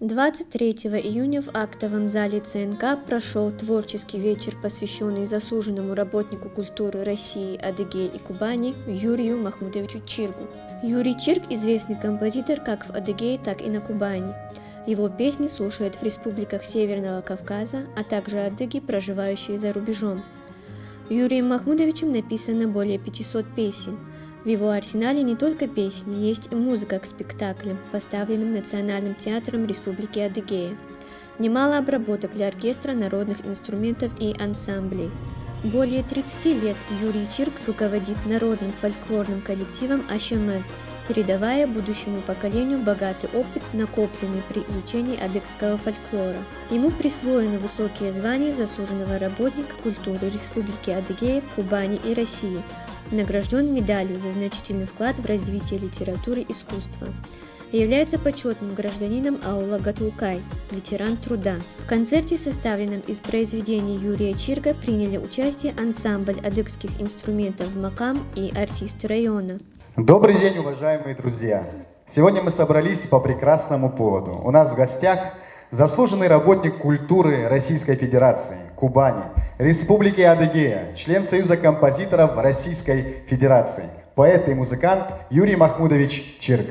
23 июня в актовом зале ЦНК прошел творческий вечер, посвященный заслуженному работнику культуры России, Адыгеи и Кубани Юрию Махмудовичу Чиргу. Юрий Чирг – известный композитор как в Адыгее, так и на Кубани. Его песни слушают в республиках Северного Кавказа, а также адыги, проживающие за рубежом. Юрием Махмудовичем написано более 500 песен. В его арсенале не только песни, есть и музыка к спектаклям, поставленным Национальным театром Республики Адыгея. Немало обработок для оркестра, народных инструментов и ансамблей. Более 30 лет Юрий Чирг руководит народным фольклорным коллективом «Ашемез», передавая будущему поколению богатый опыт, накопленный при изучении адыгского фольклора. Ему присвоены высокие звания заслуженного работника культуры Республики Адыгея, Кубани и России, награжден медалью за значительный вклад в развитие литературы и искусства. Является почетным гражданином аула Гатулкай, ветеран труда. В концерте, составленном из произведений Юрия Чирга, приняли участие ансамбль адыгских инструментов «Макам» и артисты района. Добрый день, уважаемые друзья! Сегодня мы собрались по прекрасному поводу. У нас в гостях заслуженный работник культуры Российской Федерации, Кубани, Республики Адыгея, член Союза композиторов Российской Федерации, поэт и музыкант Юрий Махмудович Чирг.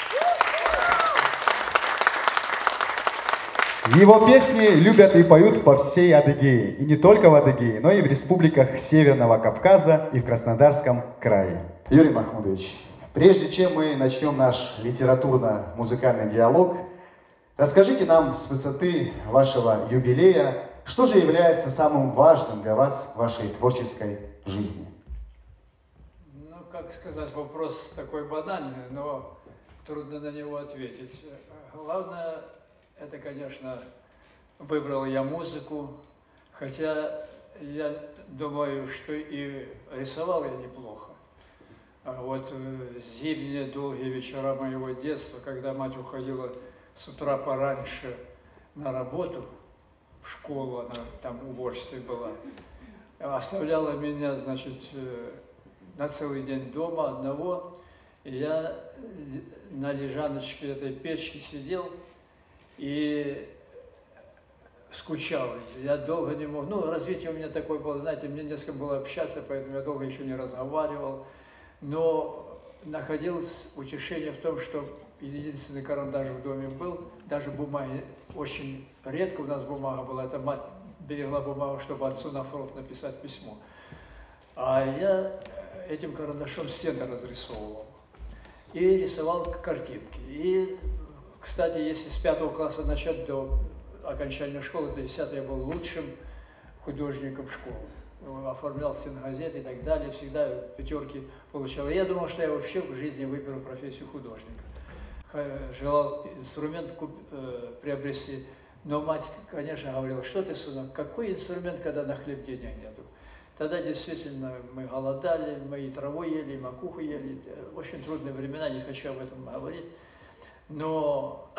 Его песни любят и поют по всей Адыгее, и не только в Адыгее, но и в республиках Северного Кавказа и в Краснодарском крае. Юрий Махмудович, прежде чем мы начнем наш литературно-музыкальный диалог, расскажите нам с высоты вашего юбилея, что же является самым важным для вас в вашей творческой жизни? Ну, как сказать, вопрос такой банальный, но трудно на него ответить. Главное, это, конечно, выбрал я музыку, хотя я думаю, что и рисовал я неплохо. А вот зимние долгие вечера моего детства, когда мать уходила с утра пораньше на работу, в школу, она там уборщицей была, оставляла меня, значит, на целый день дома одного, и я на лежаночке этой печки сидел и скучал. Я долго не мог, ну, развитие у меня такое было, знаете, мне не с кем было общаться, поэтому я долго еще не разговаривал, но находил утешение в том, что единственный карандаш в доме был, даже бумаги очень редко у нас бумага была, это мать берегла бумагу, чтобы отцу на фронт написать письмо. А я этим карандашом стены разрисовывал и рисовал картинки. И, кстати, если с 5 класса начать до окончания школы, до 10 я был лучшим художником школы. Оформлял стенгазеты и так далее, всегда пятерки получал. Я думал, что я вообще в жизни выберу профессию художника. Желал инструмент приобрести, но мать, конечно, говорила: что ты, сынок, какой инструмент, когда на хлеб денег нету? Тогда действительно мы голодали, мы и траву ели, и макуху ели. Очень трудные времена, не хочу об этом говорить. Но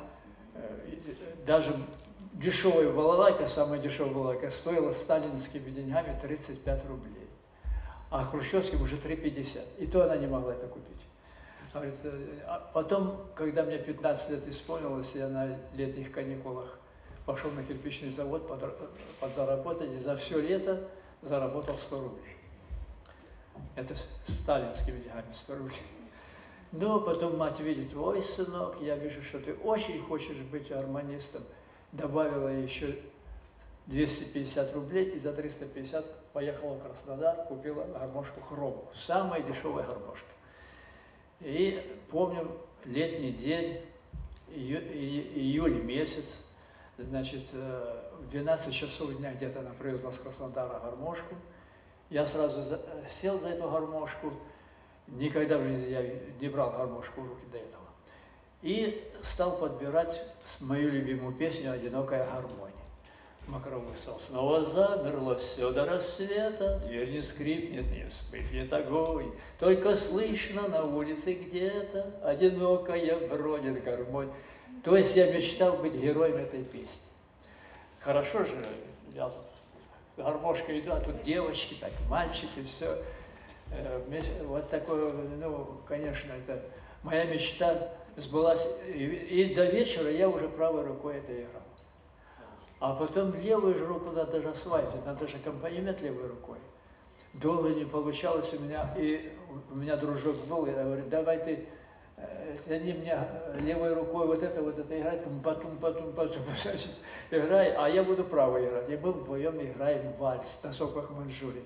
даже дешевая балалайка, самая дешевая балалайка, стоила сталинскими деньгами 35 рублей, а хрущевским уже 3,50. И то она не могла это купить. Говорит, а потом, когда мне 15 лет исполнилось, я на летних каникулах пошел на кирпичный завод подзаработать, и за все лето заработал 100 рублей. Это сталинскими деньгами 100 рублей. Но потом мать видит: ой, сынок, я вижу, что ты очень хочешь быть гармонистом. Добавила еще 250 рублей, и за 350 поехала в Краснодар, купила гармошку хрому. Самая дешевая гармошка. И помню летний день, июль месяц, значит, в 12 часов дня где-то она привезла с Краснодара гармошку. Я сразу сел за эту гармошку. Никогда в жизни я не брал гармошку в руки до этого. И стал подбирать мою любимую песню «Одинокая гармония». Мокровый сон. Снова замерло все до рассвета, дверь не скрипнет, не вспыхнет огонь. Только слышно на улице где-то одинокая бродит гармонь. То есть я мечтал быть героем этой песни. Хорошо же, я гармошка иду, а тут девочки, так мальчики, все. Вот такое, ну, конечно, это моя мечта сбылась. И до вечера я уже правой рукой это играл. А потом левую же руку надо же осваивать, надо же аккомпанемент левой рукой. Долго не получалось у меня, и у меня дружок был, я говорю, давай ты, они мне левой рукой вот это играть, потом, играй, а я буду правой играть. И мы вдвоем играем вальс на соках Маньчжурии.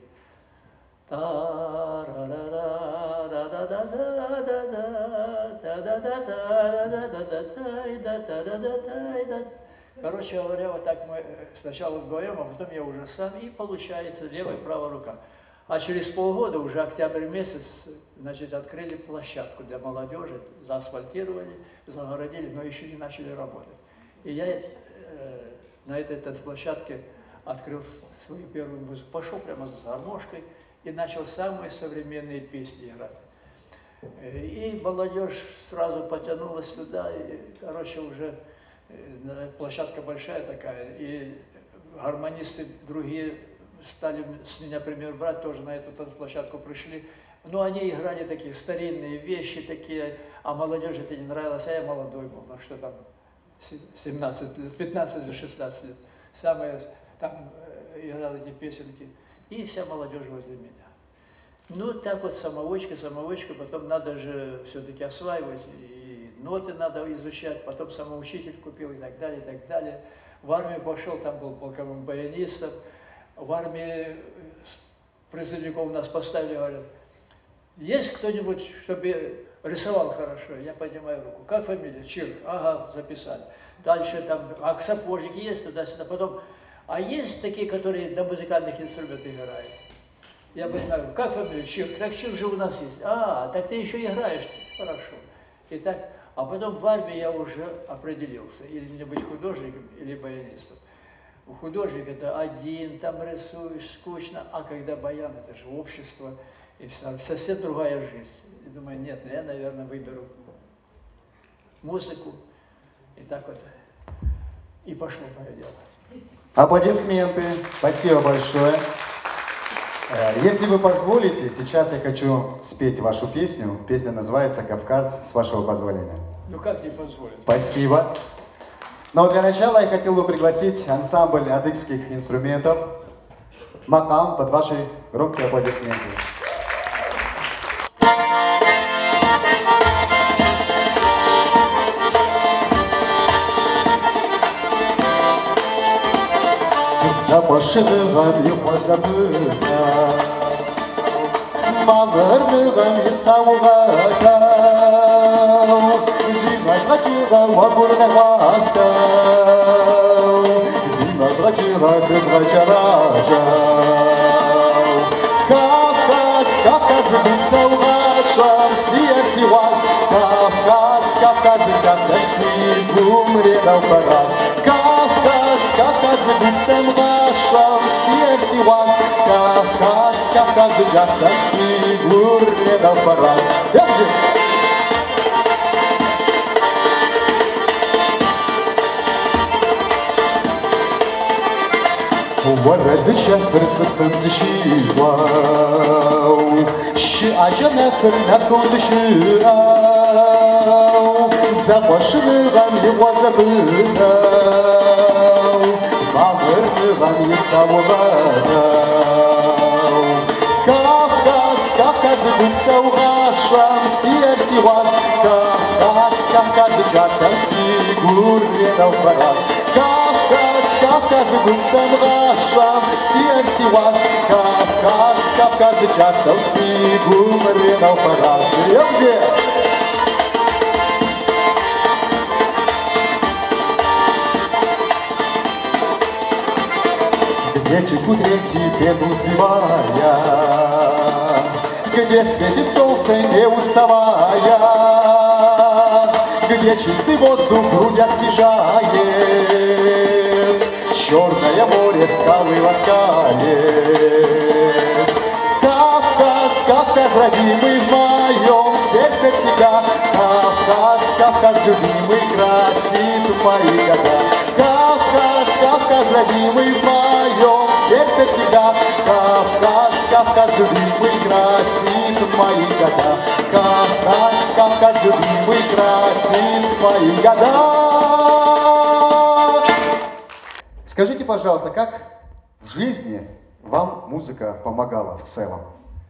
Короче говоря, вот так мы сначала вдвоем, а потом я уже сам, и получается левая и правая рука. А через полгода, уже октябрь месяц, значит, открыли площадку для молодежи, заасфальтировали, загородили, но еще не начали работать. И я на этой площадке открыл свою первую музыку, пошел прямо с гармошкой и начал самые современные песни играть. И молодежь сразу потянулась сюда, и, короче, уже площадка большая такая, и гармонисты другие стали с меня пример брать, тоже на эту танцплощадку пришли. Но они играли такие старинные вещи, такие, а молодежи это не нравилось, а я молодой был, ну что там, 17 лет, 15 или 16 лет. Самые там играл эти песенки, и вся молодежь возле меня. Ну, так вот, самоучка, потом надо же все-таки осваивать, и ноты надо изучать, потом самоучитель купил и так далее, и так далее. В армию пошел, там был полковым баянистом. В армии призывников нас поставили, говорят, есть кто-нибудь, чтобы рисовал хорошо? Я поднимаю руку. Как фамилия? Чирк. Ага, записали. Дальше там, а сапожники есть туда-сюда. Потом, а есть такие, которые на музыкальных инструментах играют? Я понимаю, как фамилия? Чирк. Так Чирк же у нас есть. А, так ты еще играешь. Хорошо. И так, а потом в армии я уже определился. Или мне быть художником, или баянистом. Художник это один, там рисуешь, скучно, а когда баян, это же общество, и совсем другая жизнь. И думаю, нет, я, наверное, выберу музыку, и так вот, и пошло мое дело. Аплодисменты, спасибо большое. Если вы позволите, сейчас я хочу спеть вашу песню. Песня называется «Кавказ», с вашего позволения. Ну как не позволить? Спасибо. Но для начала я хотел бы пригласить ансамбль адыгских инструментов «Макам» под ваши громкие аплодисменты. Запашыдығым юқазабыға, мағырдығым есауғата, зимайға киға вагурда басау, зимайға киға кызға жаражау. Кавказ, Кавказ бұлсауға шам, сия сивас, Кавказ, Кавказ бұлсауға умредал параз. Кавказ, Кавказ бұлсауға шам, сия сивас, Кавказ, Кавказ бұлсауға умредал параз. ورد شفر صفن زشيواو شعجة نفر نفر شراو زباش نغم يوزبناو مغر نغم يساوغاو Кавказ, Кавказ بنسوغا شام سير سواس Кавказ, Кавказ جاسم سيغور يدو فراس Кавказ, Кавказ بنسوغا شام سير سواس Кавказ, Кавказ جاسم سيغور يدو فراس يوجه Где текут реки, пену сбивая, где светит солнце, не уставая, где чистый воздух грудь освежает, черное море скалы ласкает. Кавказ, Кавказ, родимый в моем сердце всегда, Кавказ, Кавказ, любимый, красит в мои года. Кавказ, Кавказ, родимый в моем сердце всегда, Кавказ, Кавказ, любимый, красит красит мои года. Кавказ, Кавказ, любимый, красит мои года. Скажите, пожалуйста, как в жизни вам музыка помогала в целом?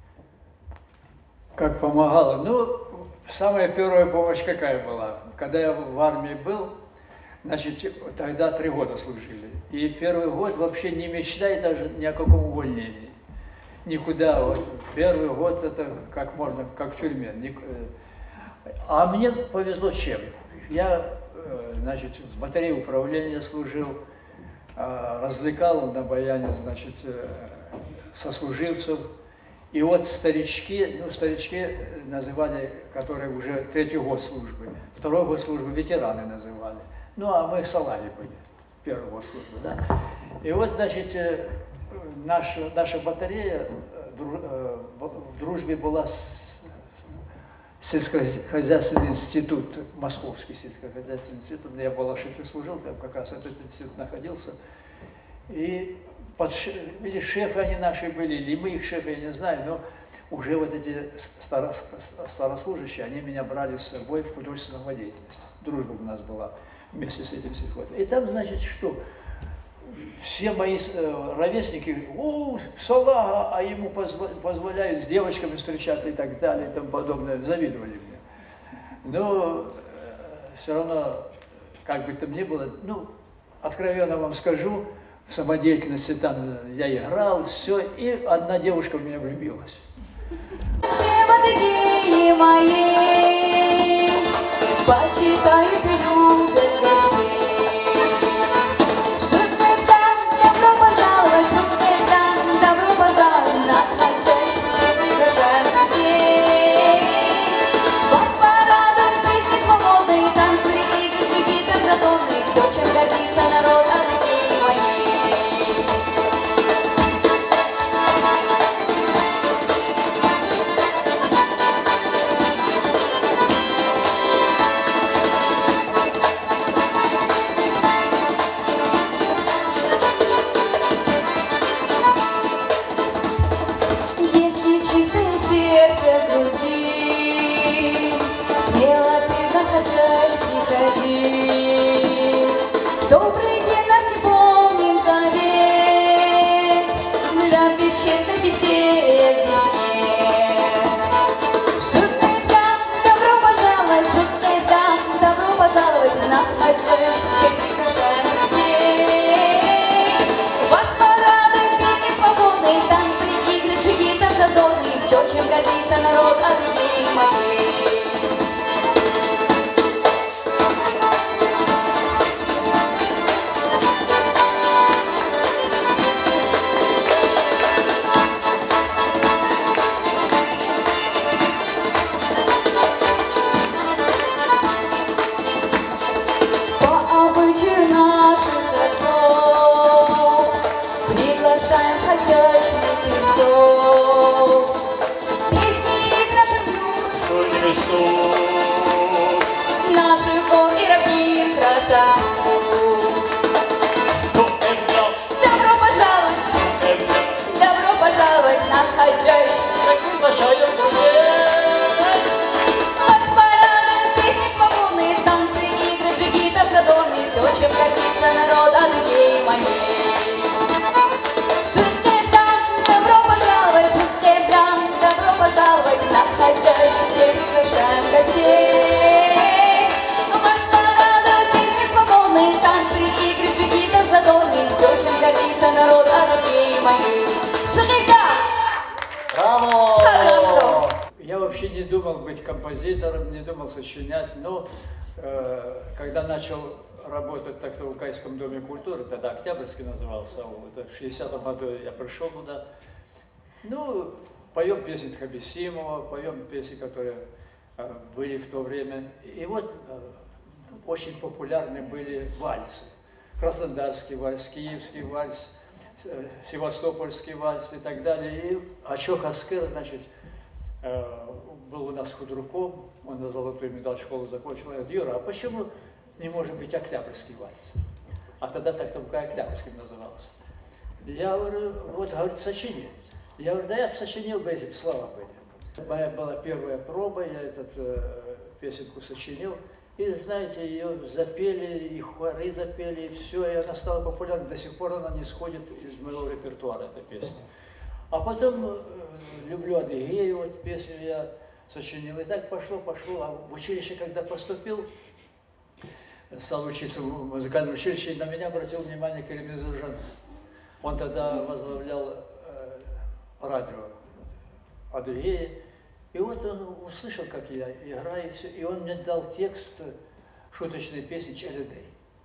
Как помогала? Ну, самая первая помощь какая была? Когда я в армии был, значит, тогда 3 года служили. И первый год вообще не мечтай даже ни о каком увольнении. Никуда. Вот первый год это как можно, как в тюрьме. А мне повезло чем? Я, значит, в батарее управления служил, развлекал на баяне, значит, сослуживцев. И вот старички, ну, старички называли, которые уже 3-й год службы, 2-й год службы ветераны называли. Ну, а мы салаги были, 1-й год службы, да. И вот, значит, наша батарея в дружбе была с сельскохозяйственный институт, Московский сельскохозяйственный институт, я в Балашихе служил, там как раз этот институт находился. И видишь, шефы они наши были, или мы их шефы, я не знаю, но уже вот эти старослужащие, они меня брали с собой в художественную деятельность. Дружба у нас была вместе с этим сельхозом. И там, значит, что? Все мои ровесники, салага, а ему позволяют с девочками встречаться и так далее, и тому подобное, завидовали мне. Но все равно, как бы там ни было, ну, откровенно вам скажу, в самодеятельности там я играл, все, и одна девушка в меня влюбилась. Я вообще не думал быть композитором, не думал сочинять, но когда начал работать в Тактоукайском доме культуры, тогда Октябрьский назывался, это в 60-м году я пришел туда, ну, поем песни Тхабисимова, поем песни, которые были в то время, и вот очень популярны были вальсы, Краснодарский вальс, Киевский вальс, Севастопольский вальс и так далее, и Ачох Аскер, значит, был у нас худруком, он на золотую медаль школу закончил. Я говорю: Юра, а почему не может быть Октябрьский вальс? А тогда Тактоукай Октябрьским назывался. Я говорю: вот, говорит, сочини. Я говорю: да я бы сочинил бы, если бы слова были. Моя была первая проба, я эту песенку сочинил. И, знаете, ее запели, и хоры запели, и все, и она стала популярной. До сих пор она не сходит из моего репертуара, эта песня. А потом «Люблю Адыгею», вот песню я сочинил. И так пошло. А в училище, когда поступил, стал учиться в музыкальном училище, и на меня обратил внимание Керим Изыржан. Он тогда возглавлял радио Адыгеи. И вот он услышал, как я играю, и он мне дал текст шуточной песни «Челедей».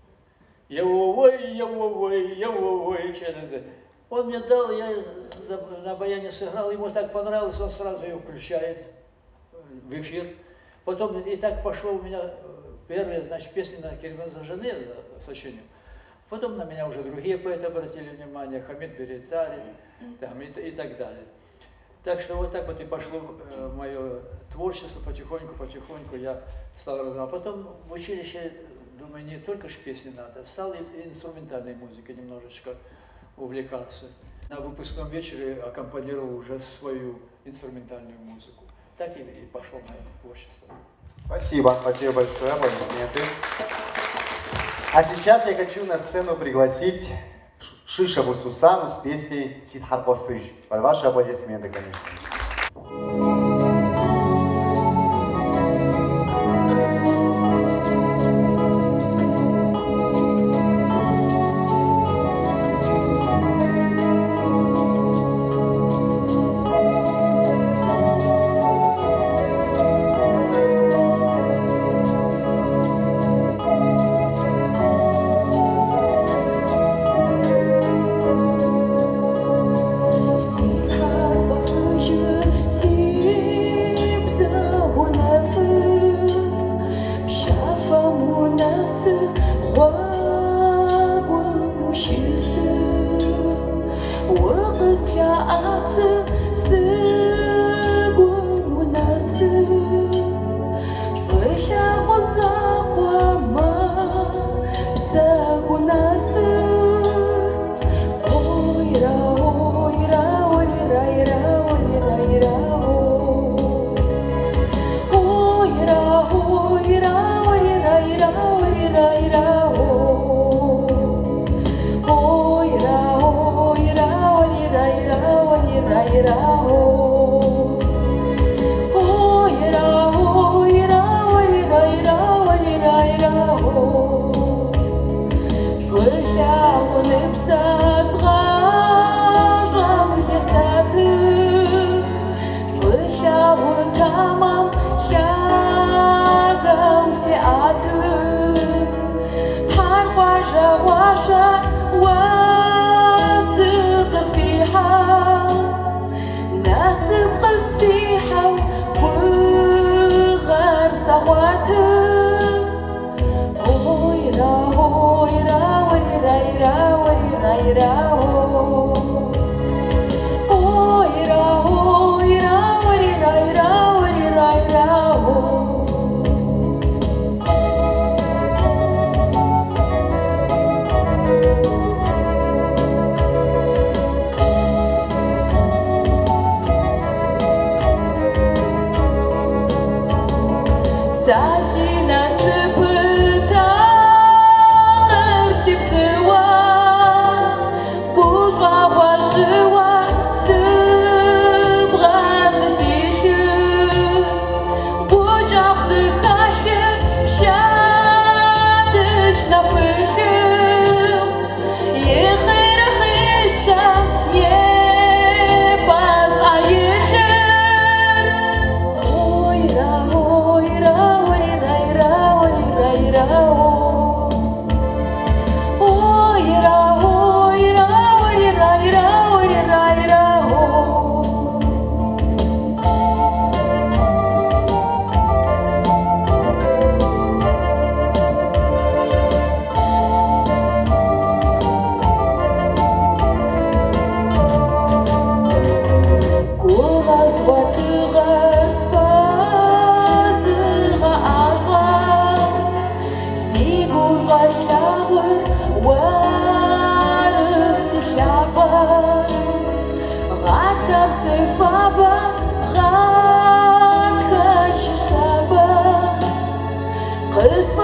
Я-во-вой, Челедей. Он мне дал, я на баяне сыграл, ему так понравилось, он сразу ее включает в эфир. Потом и так пошло у меня первые, значит, песни на Керима Зажаны сочинил. Потом на меня уже другие поэты обратили внимание, Хамид Беретари там, и так далее. Так что вот так вот и пошло мое творчество, потихоньку я стал развивать. А потом в училище, думаю, не только ж песни надо, стал и инструментальной музыкой немножечко увлекаться. На выпускном вечере аккомпанировал уже свою инструментальную музыку. Так и пошло мое творчество. Спасибо большое, аплодисменты. А сейчас я хочу на сцену пригласить Шишеву Сусану с песней «Сидхарпофыж». Под ваши аплодисменты, конечно.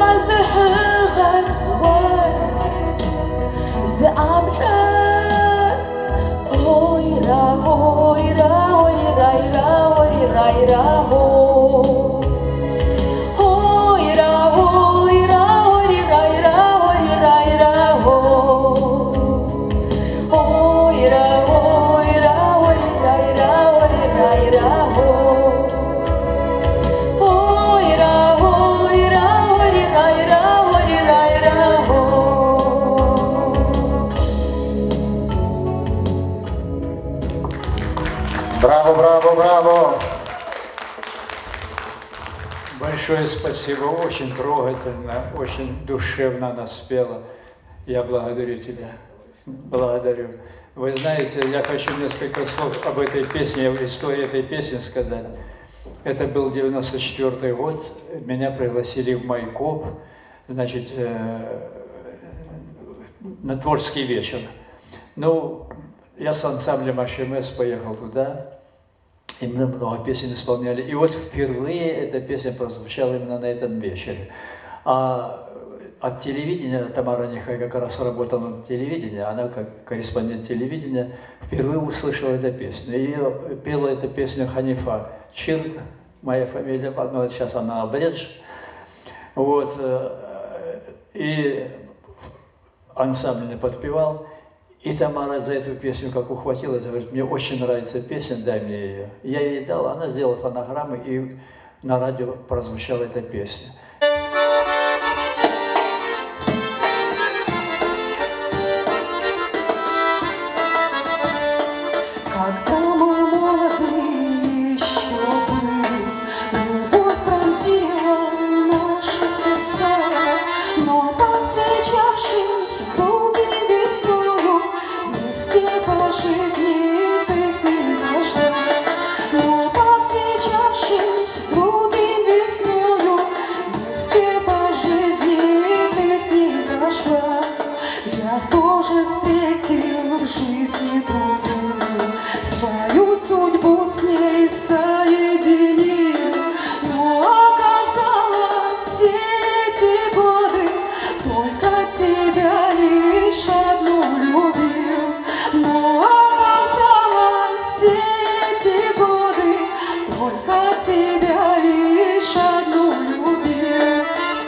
Браво, браво, браво! Большое спасибо, очень трогательно, очень душевно она спела. Я благодарю тебя, благодарю. Вы знаете, я хочу несколько слов об этой песне, об истории этой песни сказать. Это был 94-й год, меня пригласили в Майкоп, значит, на творческий вечер. Ну, я с ансамблем ХМС поехал туда, и мы много песен исполняли. И вот впервые эта песня прозвучала именно на этом вечере. А от телевидения, Тамара Нехай как раз работала на телевидении, она как корреспондент телевидения впервые услышала эту песню. Ее пела эту песню Ханифа Чирк, моя фамилия, но сейчас она Абредж. Вот. И ансамбль не подпевал. И Тамара за эту песню как ухватилась, говорит, мне очень нравится песня, дай мне ее. Я ей дал, она сделала фонограммы, и на радио прозвучала эта песня. Когда мы молодые еще были, любовь пронзила наши сердца, но повстречавшись с другим весною, вместе по жизни песни нашла. Но повстречавшись с другим весною, вместе по жизни песни нашла. Я тоже встретил в жизни другую, свою судьбу с ней соединил, но оказалось все эти годы только тебя лишь одну любил. Но оказалось все эти годы только тебя лишь одну любил.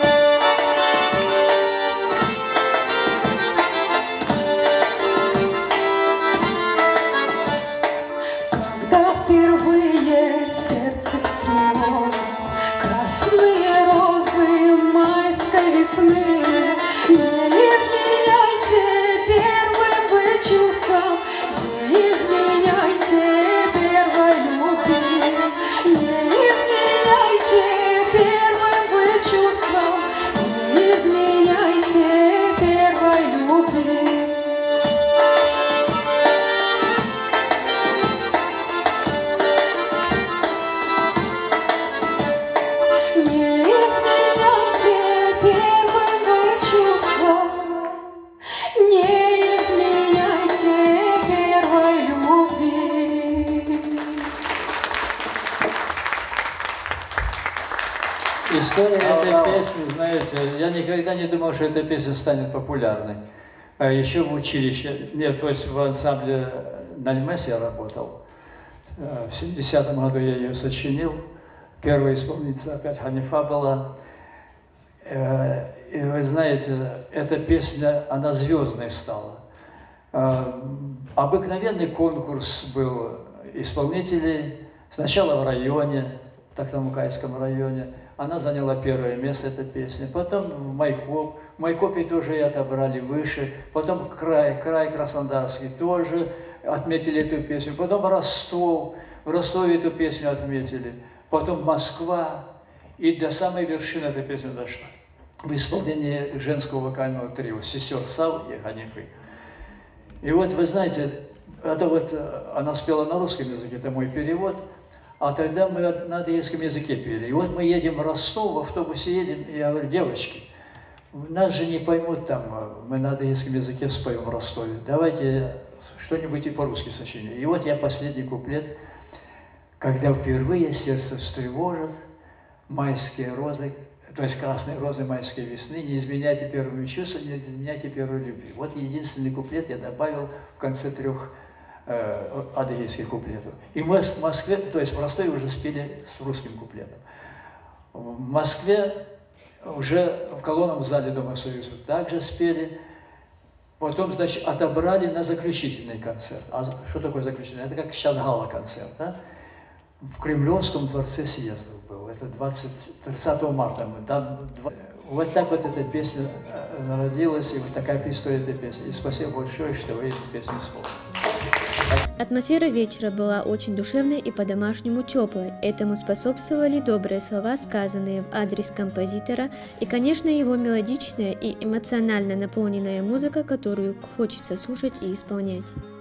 Когда впервые сердце встревожило красные розы майской весны, не изменяйте первым вы чувством, не изменяйте первой любви, не изменяйте первым вы чувством, не изменяйте первой любви. Не изменяйте первым вы чувством, не изменяйте первой любви. История этой песни, знаете, я никогда не думал, что эта песня станет популярной. А еще в училище, нет, то есть в ансамбле Нальмес я работал. В 70-м году я ее сочинил. Первая исполнительница опять Ханифа была. И вы знаете, эта песня, она звездной стала. Обыкновенный конкурс был исполнителей. Сначала в районе, в Тахтамукайском районе. Она заняла первое место, эта песня. Потом в Майкоп. В Майкопе тоже ее отобрали выше. Потом край Краснодарский тоже отметили эту песню. Потом Ростов. В Ростове эту песню отметили. Потом Москва. И до самой вершины эта песня дошла. В исполнении женского вокального трио сестер Сав и Ханифы. И вот вы знаете, это вот она спела на русском языке, это мой перевод. А тогда мы на адыгейском языке пели. И вот мы едем в Ростов, в автобусе едем, и я говорю, девочки, нас же не поймут там, мы на адыгейском языке споем в Ростове. Давайте что-нибудь и по-русски сочиним. И вот я последний куплет. Когда впервые сердце встревожит майские розы то есть «Красные розы майской весны», «Не изменяйте первому чувству, не изменяйте первой любви». Вот единственный куплет я добавил в конце 3 адыгейских куплетов. И мы в Москве, то есть в Ростове уже спели с русским куплетом. В Москве уже в колонном зале Дома Союза также спели. Потом, значит, отобрали на заключительный концерт. А что такое заключительный? Это как сейчас гала-концерт, да? В Кремлевском дворце съездов был. Это 30 марта. Вот так вот эта песня родилась, и вот такая история этой песни. И спасибо большое, что вы эту песню вспомнили. Атмосфера вечера была очень душевной и по-домашнему теплой. Этому способствовали добрые слова, сказанные в адрес композитора, и, конечно, его мелодичная и эмоционально наполненная музыка, которую хочется слушать и исполнять.